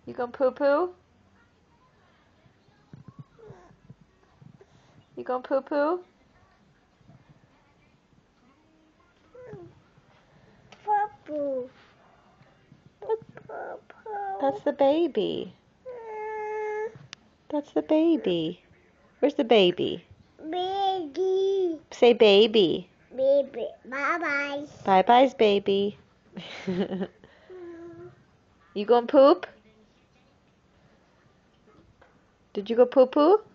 You gonna poo poo? You gonna poo poo? Purple. That's the baby. That's the baby. Where's the baby? Baby. Say baby. Baby. Bye-bye. Bye-byes, baby. You gonna poop? Did you go poo poo?